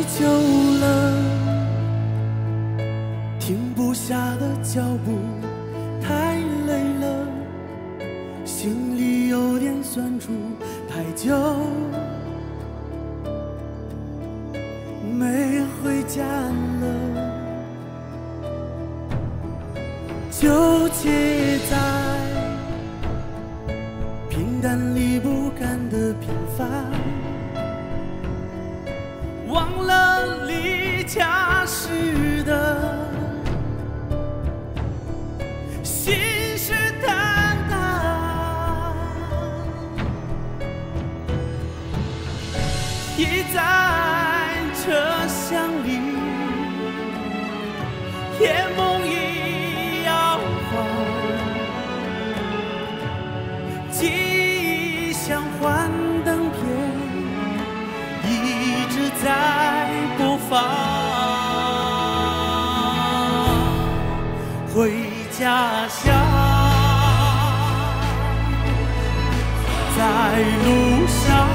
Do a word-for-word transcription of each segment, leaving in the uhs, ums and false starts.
久了，停不下的脚步太累了，心里有点酸楚，太久没回家了，纠结在平淡里不甘的平凡，忘了离家时的信誓旦旦，倚在车厢里，夜梦已摇晃，记忆像幻灯片，一直在播放。回家乡，在路上，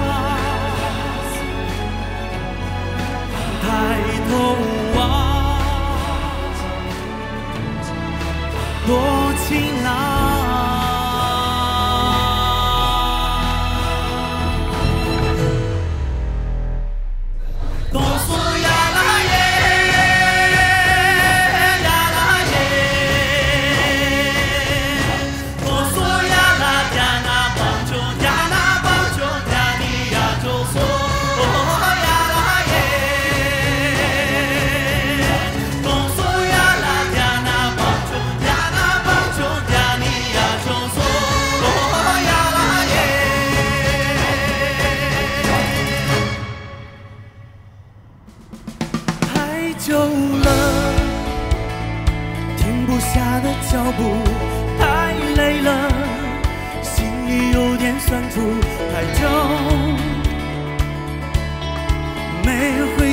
抬头望，多晴朗。久了，停不下的脚步太累了，心里有点酸楚，太久没回